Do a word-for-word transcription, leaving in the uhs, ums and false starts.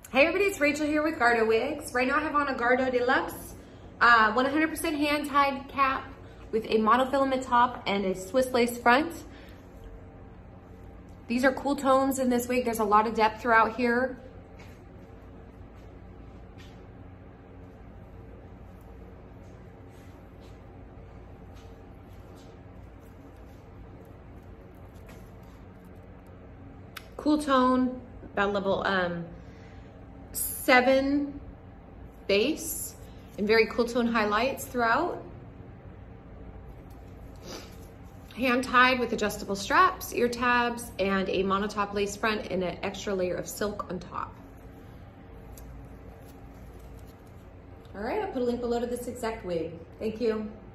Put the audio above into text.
Hey everybody, it's Rachel here with Gardeaux wigs. Right now I have on a Gardeaux Deluxe uh, one hundred percent hand-tied cap with a monofilament top and a Swiss lace front. These are cool tones in this wig. There's a lot of depth throughout here. Cool tone, about level um, seven base, and very cool tone highlights throughout. Hand tied with adjustable straps, ear tabs, and a monotop lace front and an extra layer of silk on top. All right, I'll put a link below to this exact wig. Thank you.